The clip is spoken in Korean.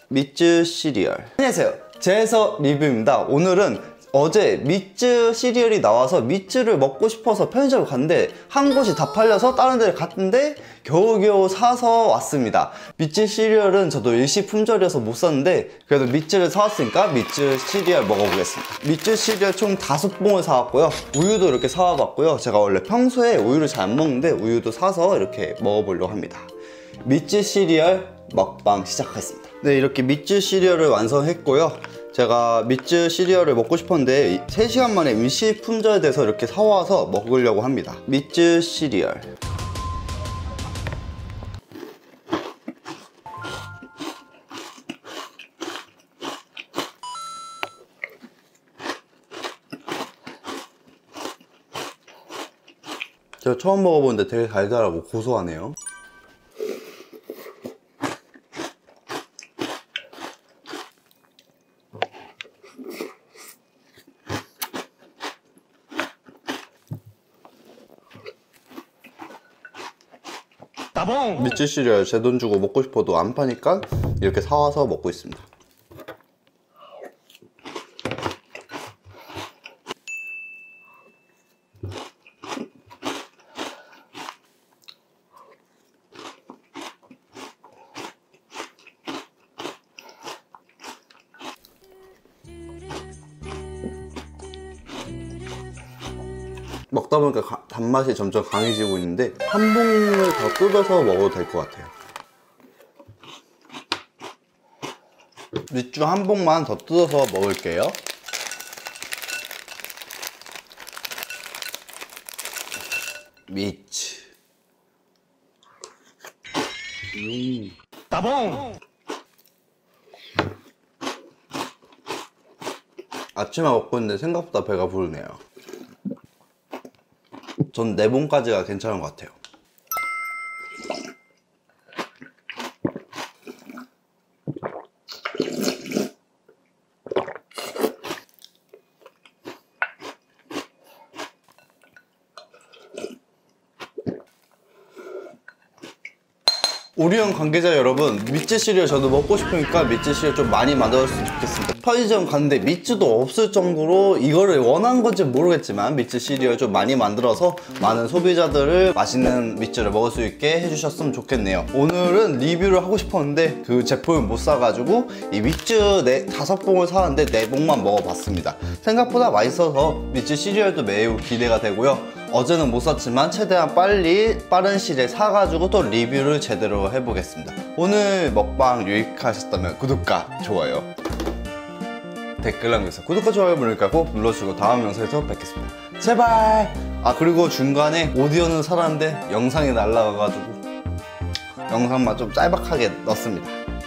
미츠 시리얼. 안녕하세요, 제서 리뷰입니다. 오늘은 어제 미츠 시리얼이 나와서 미츠를 먹고 싶어서 편의점을 갔는데 한 곳이 다 팔려서 다른 데를 갔는데 겨우겨우 사서 왔습니다. 미츠 시리얼은 저도 일시품절이어서 못 샀는데 그래도 미츠를 사왔으니까 미츠 시리얼 먹어보겠습니다. 미츠 시리얼 총 5봉을 사왔고요. 우유도 이렇게 사와봤고요. 제가 원래 평소에 우유를 잘 안 먹는데 우유도 사서 이렇게 먹어보려고 합니다. 미츠 시리얼 먹방 시작하겠습니다. 네, 이렇게 미츠 시리얼을 완성했고요. 제가 미츠 시리얼을 먹고 싶었는데 3시간 만에 일시품절이 돼서 이렇게 사와서 먹으려고 합니다. 미츠 시리얼. 제가 처음 먹어보는데 되게 달달하고 고소하네요. 미츠 시리얼 제 돈 주고 먹고 싶어도 안 파니까 이렇게 사와서 먹고 있습니다. 먹다 보니까 단맛이 점점 강해지고 있는데 한 봉을 더 뜯어서 먹어도 될 것 같아요. 밑주 한 봉만 더 뜯어서 먹을게요. 미츠. 따봉! 아침에 먹고 있는데 생각보다 배가 부르네요. 전 4봉까지가 괜찮은 것 같아요. 오리온 관계자 여러분, 미츠 시리얼 저도 먹고 싶으니까 미츠 시리얼 좀 많이 만들었으면 좋겠습니다. 편의점 갔는데 미츠도 없을 정도로 이거를 원한 건지 모르겠지만 미츠 시리얼 좀 많이 만들어서 많은 소비자들을 맛있는 미츠를 먹을 수 있게 해주셨으면 좋겠네요. 오늘은 리뷰를 하고 싶었는데 그 제품을 못 사가지고 이 미츠 5봉을 사왔는데 4봉만 먹어봤습니다. 생각보다 맛있어서 미츠 시리얼도 매우 기대가 되고요. 어제는 못 샀지만 최대한 빠른 시일에 사가지고 또 리뷰를 제대로 해보겠습니다. 오늘 먹방 유익하셨다면 구독과 좋아요, 댓글 남겨서 구독과 좋아요 버튼을 꼭 눌러주시고 다음 영상에서 뵙겠습니다. 제발! 아, 그리고 중간에 오디오는 살았는데 영상이 날라가가지고 영상만 좀 짤막하게 넣습니다.